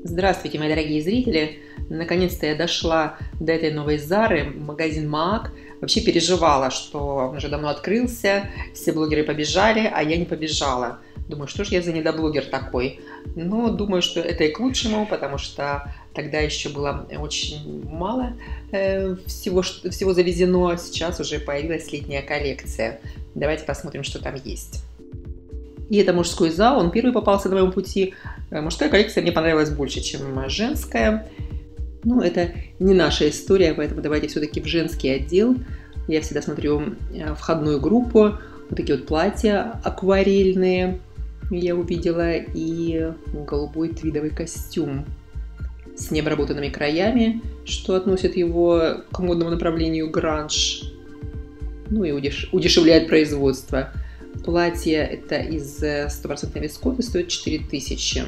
Здравствуйте, мои дорогие зрители! Наконец-то я дошла до этой новой Зары, магазин Маак. Вообще переживала, что он уже давно открылся, все блогеры побежали, а я не побежала. Думаю, что ж я за недоблогер такой? Но думаю, что это и к лучшему, потому что тогда еще было очень мало всего завезено, сейчас уже появилась летняя коллекция. Давайте посмотрим, что там есть. И это мужской зал, он первый попался на моем пути. Мужская коллекция мне понравилась больше, чем женская. Но это не наша история, поэтому давайте все-таки в женский отдел. Я всегда смотрю входную группу. Вот такие вот платья акварельные я увидела. И голубой твидовый костюм с необработанными краями, что относит его к модному направлению гранж. Ну и удешевляет производство. Платье это из 100% вискозы, стоит 4000.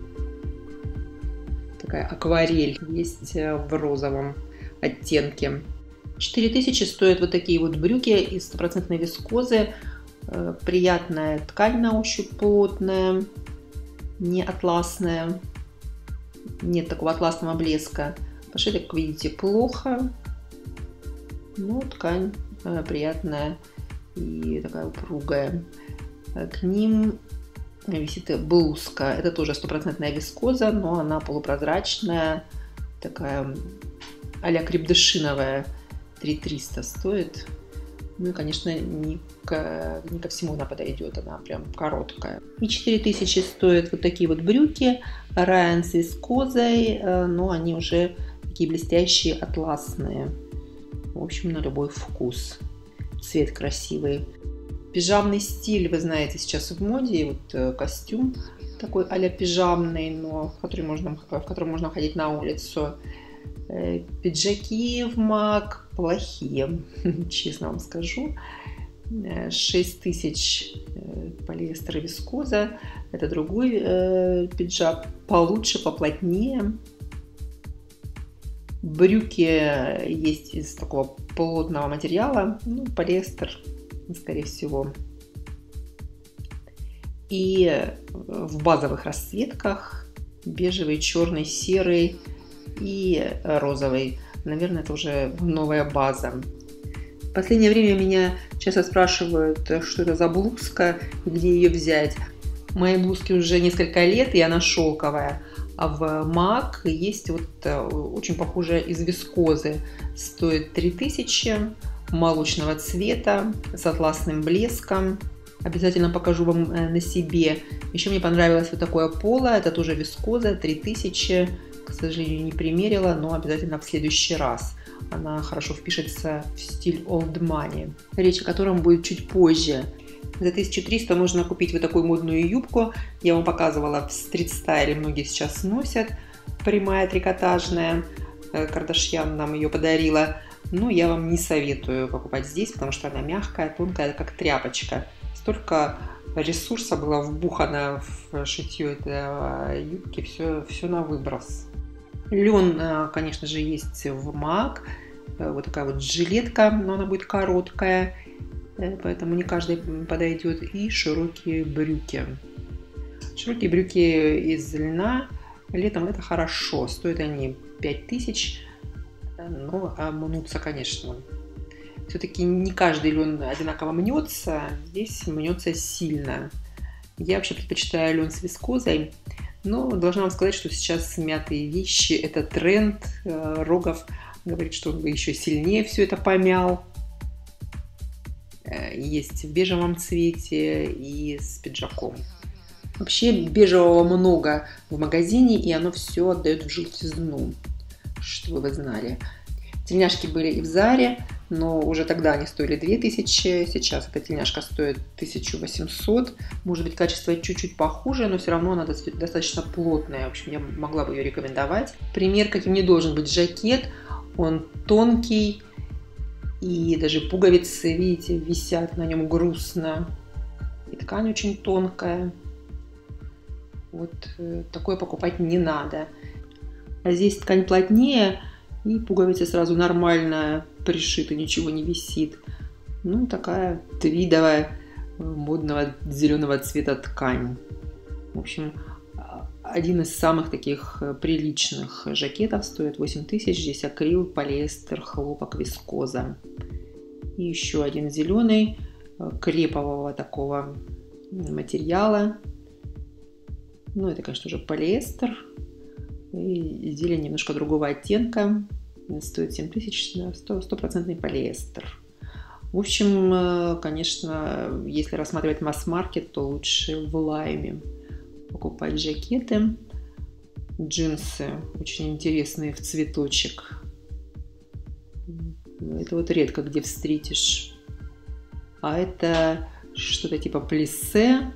Такая акварель есть в розовом оттенке. 4000 стоят вот такие вот брюки из 100% вискозы. Приятная ткань на ощупь, плотная, не атласная. Нет такого атласного блеска. Пошиты, как видите, плохо. Но ткань приятная и такая упругая. К ним висит блузка. Это тоже 100% вискоза, но она полупрозрачная, такая а-ля крепдышиновая. 3300 стоит. Ну и, конечно, не ко всему она подойдет, она прям короткая. И 4000 стоят вот такие вот брюки Ryan с вискозой, но они уже такие блестящие, атласные. В общем, на любой вкус. Цвет красивый. Пижамный стиль, вы знаете, сейчас в моде. Вот костюм такой а-ля пижамный, но в котором можно ходить на улицу. Пиджаки в Маак плохие, честно вам скажу. 6000 полиэстер и вискоза. Это другой пиджак, получше, поплотнее. Брюки есть из такого плотного материала, ну, полиэстер, скорее всего. И в базовых расцветках: бежевый, черный, серый и розовый. Наверное, это уже новая база. В последнее время меня часто спрашивают, что это за блузка и где ее взять. Моей блузке уже несколько лет, и она шелковая. А в Маак есть вот очень похожая из вискозы. Стоит 3000, молочного цвета, с атласным блеском. Обязательно покажу вам на себе. Еще мне понравилось вот такое поло. Это тоже вискоза, 3000. К сожалению, не примерила, но обязательно в следующий раз. Она хорошо впишется в стиль old money, речь о котором будет чуть позже. За 1300 можно купить вот такую модную юбку. Я вам показывала в стрит-стайле, многие сейчас носят. Прямая трикотажная. Кардашьян нам ее подарила. Но я вам не советую покупать здесь, потому что она мягкая, тонкая, как тряпочка. Столько ресурса было вбухано в шитье этой юбки, все на выброс. Лен, конечно же, есть в Маак. Вот такая вот жилетка, но она будет короткая, поэтому не каждый подойдет. И широкие брюки. Широкие брюки из льна. Летом это хорошо. Стоят они 5000, но мнутся, конечно. Все-таки не каждый лен одинаково мнется. Здесь мнется сильно. Я вообще предпочитаю лен с вискозой. Но должна вам сказать, что сейчас мятые вещи – это тренд. Рогов говорит, что он бы еще сильнее все это помял. Есть в бежевом цвете и с пиджаком. Вообще бежевого много в магазине, и оно все отдает в желтизну, чтобы вы знали. Тельняшки были и в Заре, но уже тогда они стоили 2000, сейчас эта тельняшка стоит 1800. Может быть, качество чуть-чуть похуже, но все равно она достаточно плотная. В общем, я могла бы ее рекомендовать. Пример, каким не должен быть жакет. Он тонкий, и даже пуговицы, видите, висят на нем грустно. И ткань очень тонкая. Вот такое покупать не надо. А здесь ткань плотнее, и пуговицы сразу нормально пришиты, ничего не висит. Ну, такая твидовая, модного зеленого цвета ткань. В общем, один из самых таких приличных жакетов, стоит 8000. Здесь акрил, полиэстер, хлопок, вискоза. И еще один зеленый, крепового такого материала. Ну, это, конечно же, полиэстер. И зелень немножко другого оттенка. Стоит 7000, 100% полиэстер. В общем, конечно, если рассматривать масс-маркет, то лучше в лайме покупать жакеты. Джинсы очень интересные в цветочек. Это вот редко где встретишь. А это что-то типа плиссе.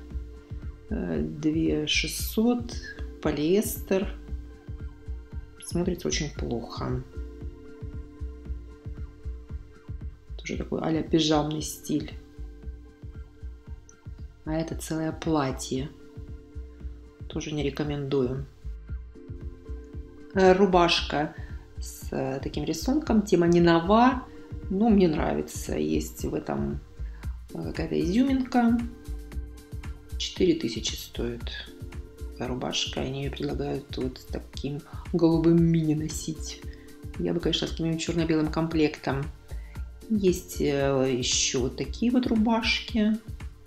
2600, полиэстер. Смотрится очень плохо. Тоже такой а-ля пижамный стиль. А это целое платье. Тоже не рекомендую. Рубашка с таким рисунком. Тема не нова, но мне нравится. Есть в этом какая-то изюминка. 4000 стоит рубашка. Они ее предлагают вот таким голубым мини носить. Я бы, конечно, с каким-нибудь черно-белым комплектом. Есть еще вот такие вот рубашки.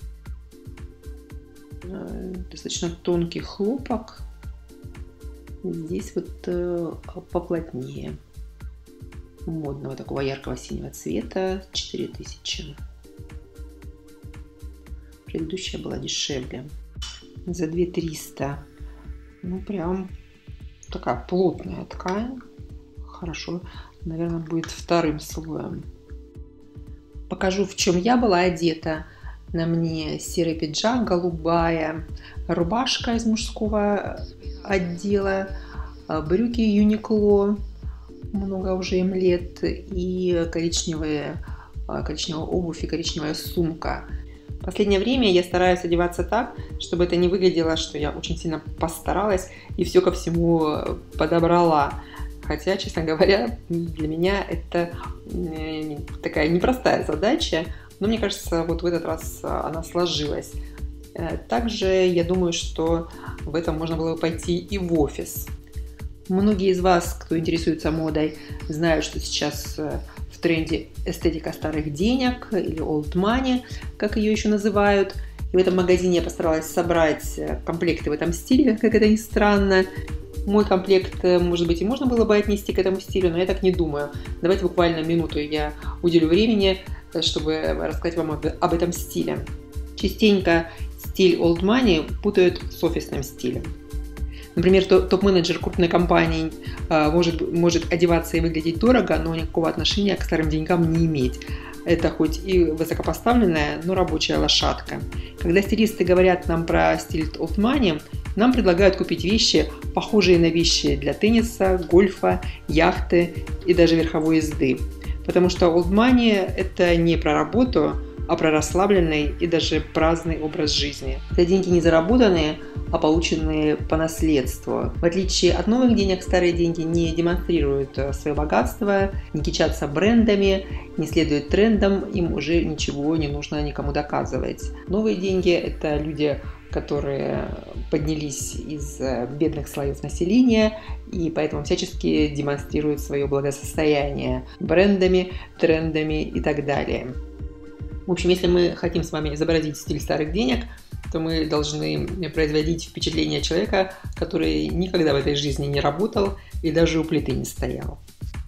Достаточно тонкий хлопок. Здесь вот поплотнее. Модного такого яркого синего цвета. 4000. Предыдущая была дешевле. За 2300. Ну, прям такая плотная ткань. Хорошо, наверное, будет вторым слоем. Покажу, в чем я была одета. На мне серый пиджак, голубая рубашка из мужского отдела, брюки Uniqlo, много уже им лет, и коричневая обувь и коричневая сумка. В последнее время я стараюсь одеваться так, чтобы это не выглядело, что я очень сильно постаралась и все ко всему подобрала. Хотя, честно говоря, для меня это такая непростая задача, но мне кажется, вот в этот раз она сложилась. Также я думаю, что в этом можно было бы пойти и в офис. Многие из вас, кто интересуется модой, знают, что сейчас в тренде эстетика старых денег или old money, как ее еще называют. И в этом магазине я постаралась собрать комплекты в этом стиле, как это ни странно. Мой комплект, может быть, и можно было бы отнести к этому стилю, но я так не думаю. Давайте буквально минуту я уделю времени, чтобы рассказать вам об этом стиле. Частенько стиль old money путают с офисным стилем. Например, топ-менеджер крупной компании может одеваться и выглядеть дорого, но никакого отношения к старым деньгам не иметь. Это хоть и высокопоставленная, но рабочая лошадка. Когда стилисты говорят нам про стиль old money, нам предлагают купить вещи, похожие на вещи для тенниса, гольфа, яхты и даже верховой езды. Потому что old money – это не про работу, а про расслабленный и даже праздный образ жизни. Это деньги не заработанные, а полученные по наследству. В отличие от новых денег, старые деньги не демонстрируют свое богатство, не кичатся брендами, не следуют трендам, им уже ничего не нужно никому доказывать. Новые деньги – это люди, которые поднялись из бедных слоев населения и поэтому всячески демонстрируют свое благосостояние брендами, трендами и так далее. В общем, если мы хотим с вами изобразить стиль старых денег, то мы должны производить впечатление человека, который никогда в этой жизни не работал и даже у плиты не стоял.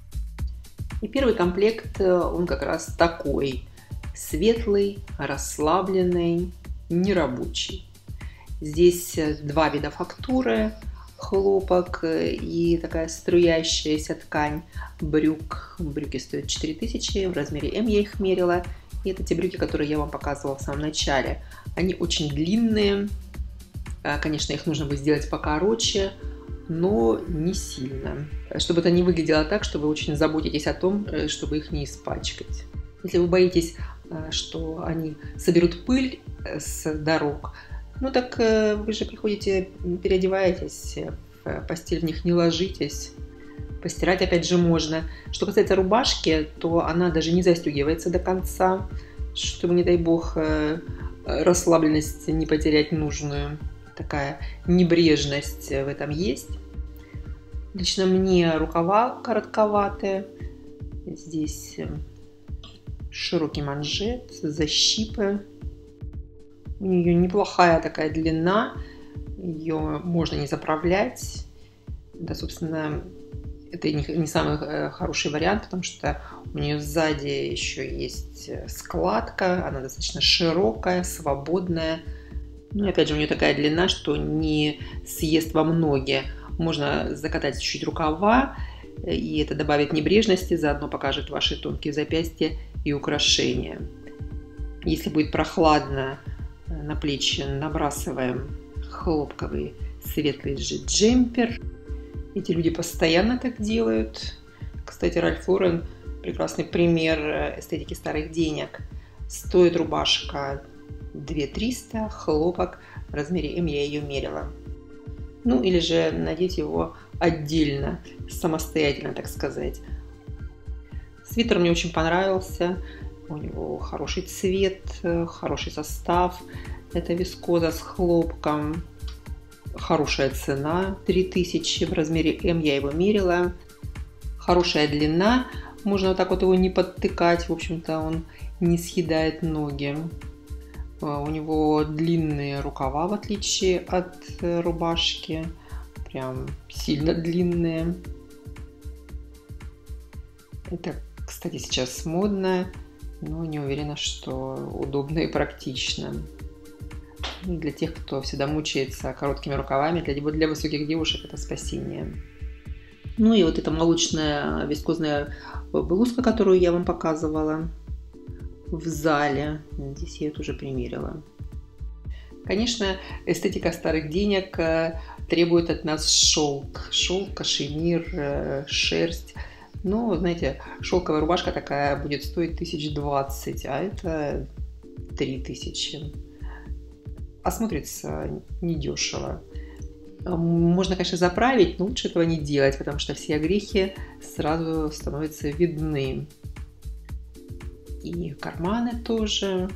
И первый комплект, он как раз такой. Светлый, расслабленный, нерабочий. Здесь два вида фактуры. Хлопок и такая струящаяся ткань брюк. Брюки стоят 4000, в размере М я их мерила. И это те брюки, которые я вам показывала в самом начале. Они очень длинные. Конечно, их нужно будет сделать покороче, но не сильно. Чтобы это не выглядело так, что вы очень заботитесь о том, чтобы их не испачкать. Если вы боитесь, что они соберут пыль с дорог, ну так вы же приходите, переодеваетесь, в постель в них не ложитесь. Постирать опять же можно. Что касается рубашки, то она даже не застегивается до конца, чтобы, не дай бог, расслабленность не потерять нужную. такая небрежность в этом есть. Лично мне рукава коротковатые. Здесь широкий манжет, защипы. У нее неплохая такая длина. Ее можно не заправлять. Да, собственно, это не самый хороший вариант, потому что у нее сзади еще есть складка. Она достаточно широкая, свободная. Ну и опять же, у нее такая длина, что не съест вам ноги. Можно закатать чуть-чуть рукава, и это добавит небрежности, заодно покажет ваши тонкие запястья и украшения. Если будет прохладно, на плечи набрасываем хлопковый светлый джемпер. Эти люди постоянно так делают. Кстати, Ральф Лорен прекрасный пример эстетики старых денег. Стоит рубашка 2300, хлопок в размере М, я ее мерила. Ну или же надеть его отдельно, самостоятельно, так сказать. Свитер мне очень понравился. У него хороший цвет, хороший состав. Это вискоза с хлопком. Хорошая цена, 3000 в размере М, я его мерила. Хорошая длина, можно вот так вот его не подтыкать, в общем-то он не съедает ноги. У него длинные рукава, в отличие от рубашки, прям сильно длинные. Это, кстати, сейчас модно, но не уверена, что удобно и практично. Для тех, кто всегда мучается короткими рукавами, для высоких девушек это спасение. Ну и вот эта молочная вискозная блузка, которую я вам показывала в зале. Здесь я ее тоже примерила. Конечно, эстетика старых денег требует от нас шелк. Шелк, кашемир, шерсть. Но, знаете, шелковая рубашка такая будет стоить 1020, а это 3000. А смотрится недешево. Можно, конечно, заправить, но лучше этого не делать, потому что все огрехи сразу становятся видны. И карманы тоже.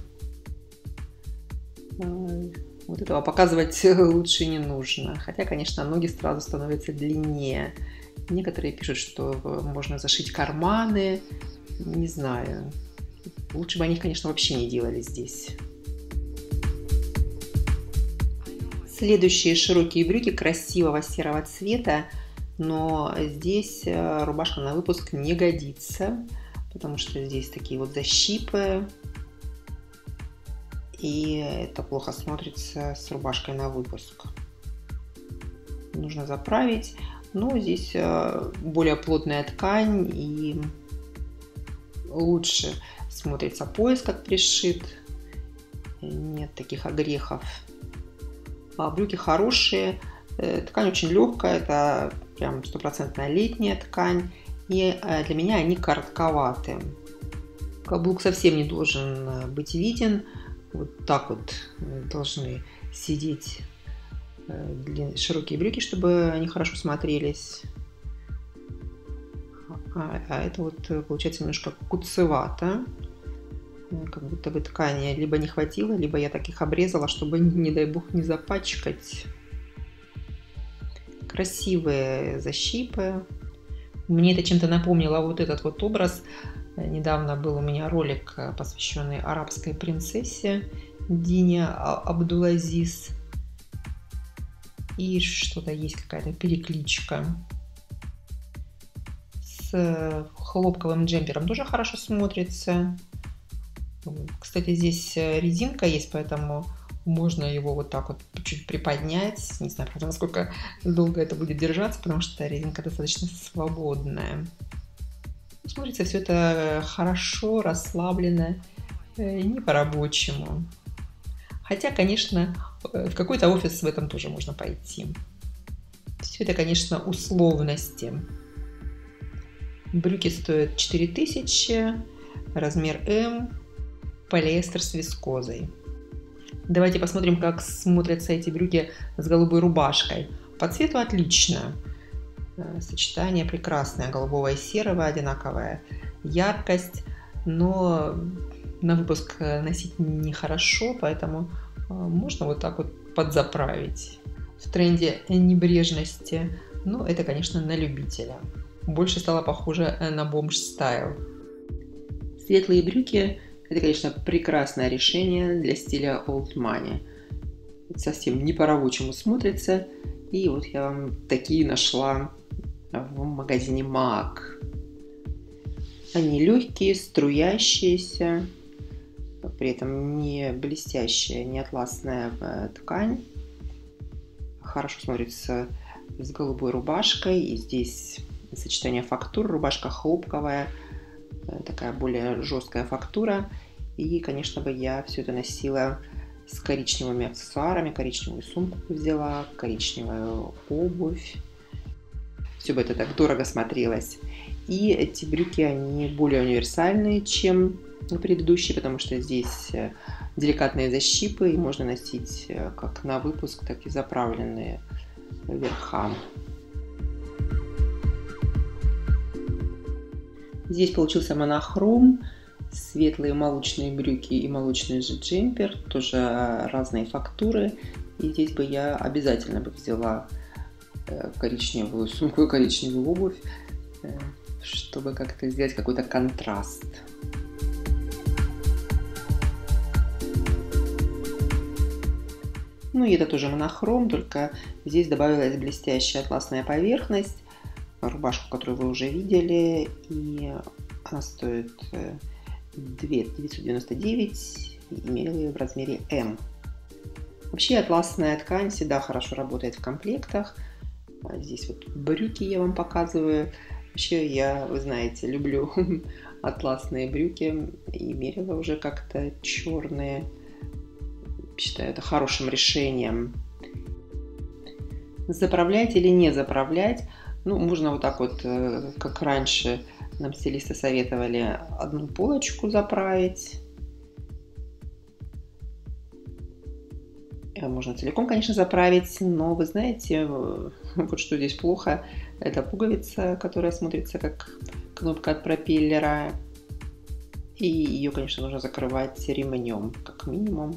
Вот этого показывать лучше не нужно. Хотя, конечно, ноги сразу становятся длиннее. Некоторые пишут, что можно зашить карманы. Не знаю. Лучше бы они их, конечно, вообще не делали здесь. Следующие широкие брюки красивого серого цвета, но здесь рубашка на выпуск не годится, потому что здесь такие вот защипы, и это плохо смотрится с рубашкой на выпуск. Нужно заправить, но здесь более плотная ткань и лучше смотрится пояс, как пришит, нет таких огрехов. Брюки хорошие, ткань очень легкая, это прям стопроцентная летняя ткань, и для меня они коротковаты. Каблук совсем не должен быть виден, вот так вот должны сидеть широкие брюки, чтобы они хорошо смотрелись. А это вот получается немножко куцевато. Как будто бы ткани либо не хватило, либо я так их обрезала, чтобы, не дай бог, не запачкать. Красивые защипы. Мне это чем-то напомнило вот этот вот образ. Недавно был у меня ролик, посвященный арабской принцессе Дине Абдул-Азиз. И что-то есть, какая-то перекличка. С хлопковым джемпером тоже хорошо смотрится. Кстати, здесь резинка есть, поэтому можно его вот так вот чуть приподнять. Не знаю, правда, насколько долго это будет держаться, потому что резинка достаточно свободная. Смотрится все это хорошо, расслабленно, не по-рабочему. Хотя, конечно, в какой-то офис в этом тоже можно пойти. Все это, конечно, условности. Брюки стоят 4000, размер М. Полиэстер с вискозой. Давайте посмотрим, как смотрятся эти брюки с голубой рубашкой. По цвету отлично. Сочетание прекрасное, голубого и серого, одинаковая яркость, но на выпуск носить нехорошо, поэтому можно вот так вот подзаправить. В тренде небрежности, но это, конечно, на любителя. Больше стало похоже на бомж-стайл. Светлые брюки – это, конечно, прекрасное решение для стиля old money. Совсем не по-рабочему смотрится. И вот я вам такие нашла в магазине MAC. Они легкие, струящиеся, при этом не блестящая, не атласная ткань. Хорошо смотрится с голубой рубашкой. И здесь сочетание фактур. Рубашка хлопковая, такая более жесткая фактура. И, конечно, бы я все это носила с коричневыми аксессуарами. Коричневую сумку взяла, коричневую обувь. Все бы это так дорого смотрелось. И эти брюки, они более универсальные, чем предыдущие, потому что здесь деликатные защипы, и можно носить как на выпуск, так и заправленные верхам. Здесь получился монохром, светлые молочные брюки и молочный же джемпер, тоже разные фактуры. И здесь бы я обязательно бы взяла коричневую сумку и коричневую обувь, чтобы как-то сделать какой-то контраст. Ну и это тоже монохром, только здесь добавилась блестящая атласная поверхность, рубашку, которую вы уже видели, и она стоит 2999, и мерила ее в размере М. Вообще атласная ткань всегда хорошо работает в комплектах. Здесь вот брюки я вам показываю. Вообще я, вы знаете, люблю атласные брюки и мерила уже как-то черные. Считаю это хорошим решением. Заправлять или не заправлять? Ну, можно вот так вот, как раньше нам стилисты советовали, одну полочку заправить. Можно целиком, конечно, заправить, но вы знаете, вот что здесь плохо, это пуговица, которая смотрится как кнопка от пропеллера. И ее, конечно, нужно закрывать ремнем, как минимум.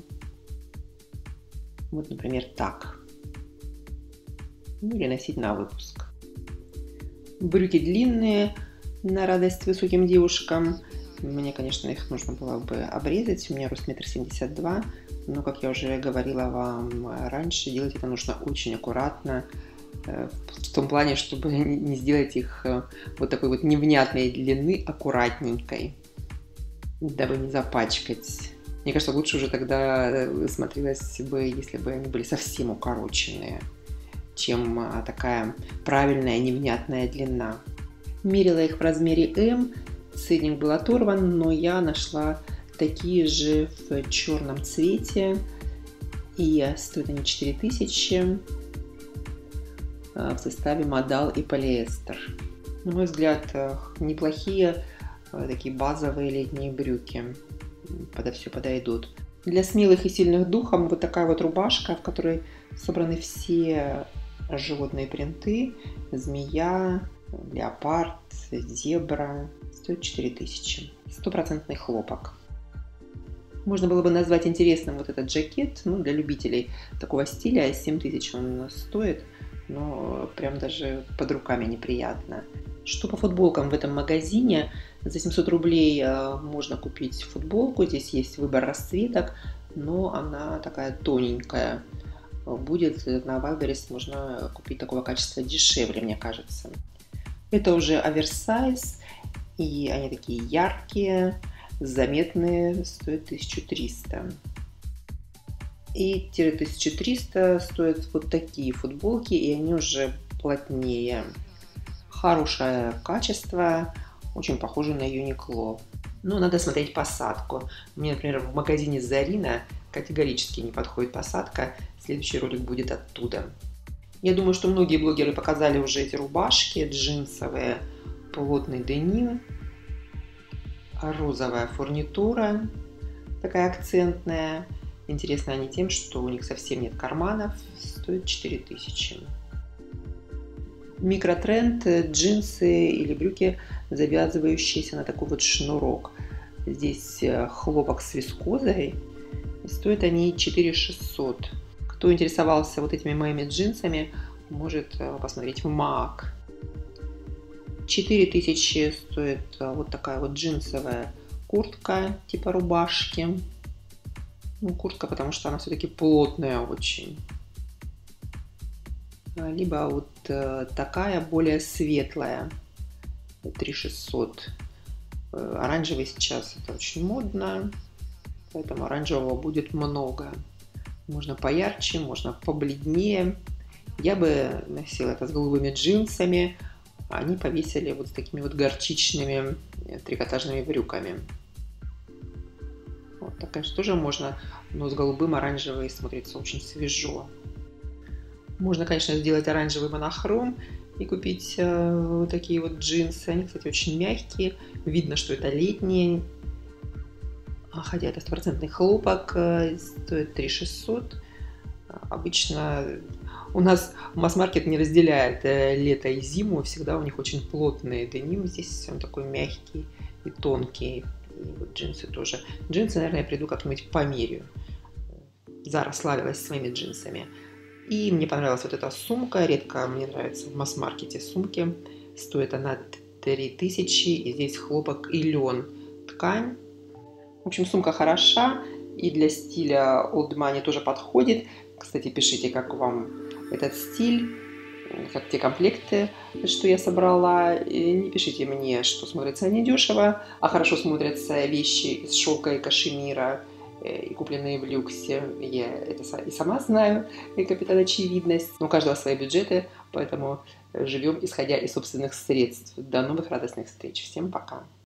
Вот, например, так. Ну, или носить на выпуск. Брюки длинные, на радость высоким девушкам. Мне, конечно, их нужно было бы обрезать. У меня рост 1,72 м. Но, как я уже говорила вам раньше, делать это нужно очень аккуратно. В том плане, чтобы не сделать их вот такой вот невнятной длины, аккуратненькой, дабы не запачкать. Мне кажется, лучше уже тогда смотрелось бы, если бы они были совсем укороченные, чем такая правильная невнятная длина. Мерила их в размере М, ценник был оторван, но я нашла такие же в черном цвете, и стоят они 4000 в составе модал и полиэстер. На мой взгляд, неплохие такие базовые летние брюки. Подо все подойдут. Для смелых и сильных духом вот такая вот рубашка, в которой собраны все животные принты. Змея, леопард, зебра. Стоит 4000. 100% хлопок. Можно было бы назвать интересным вот этот жакет. Ну, для любителей такого стиля 7000 он стоит. Но прям даже под руками неприятно. Что по футболкам в этом магазине? За 700 рублей можно купить футболку. Здесь есть выбор расцветок, но она такая тоненькая. Будет на Wildberries можно купить такого качества дешевле, мне кажется. Это уже оверсайз, и они такие яркие, заметные, стоят 1300. И 1300 стоят вот такие футболки, и они уже плотнее. Хорошее качество, очень похоже на Uniqlo. Но надо смотреть посадку. Мне, например, в магазине Зарина категорически не подходит посадка. Следующий ролик будет оттуда. Я думаю, что многие блогеры показали уже эти рубашки джинсовые, плотный деним, розовая фурнитура, такая акцентная. Интересны они тем, что у них совсем нет карманов, стоит 4000. Микротренд, джинсы или брюки, завязывающиеся на такой вот шнурок. Здесь хлопок с вискозой. Стоят они 4600. Кто интересовался вот этими моими джинсами, может посмотреть в МАК. 4000 стоит вот такая вот джинсовая куртка, типа рубашки. Ну, куртка, потому что она все-таки плотная очень. Либо вот такая, более светлая, 3600. Оранжевый сейчас это очень модно, поэтому оранжевого будет много. Можно поярче, можно побледнее. Я бы носила это с голубыми джинсами. Они повесили вот с такими вот горчичными трикотажными брюками. Вот так, конечно, тоже можно, но с голубым оранжевый смотрится очень свежо. Можно, конечно, сделать оранжевый монохром и купить вот такие вот джинсы. Они, кстати, очень мягкие. Видно, что это летние. Хотя это стопроцентный хлопок. Стоит 3600. Обычно у нас масс-маркет не разделяет лето и зиму. Всегда у них очень плотный деним. Здесь он такой мягкий и тонкий. И вот джинсы тоже. Джинсы, наверное, я приду как-нибудь померяю. Zara славилась своими джинсами. И мне понравилась вот эта сумка. Редко мне нравятся в масс-маркете сумки. Стоит она 3000. И здесь хлопок и лен. Ткань. В общем, сумка хороша. И для стиля old money тоже подходит. Кстати, пишите, как вам этот стиль. Как те комплекты, что я собрала. И не пишите мне, что смотрится недешево. А хорошо смотрятся вещи из шелка и кашемира. И купленные в люксе, я это и сама знаю, и капитан очевидность. Но у каждого свои бюджеты, поэтому живем исходя из собственных средств. До новых радостных встреч. Всем пока.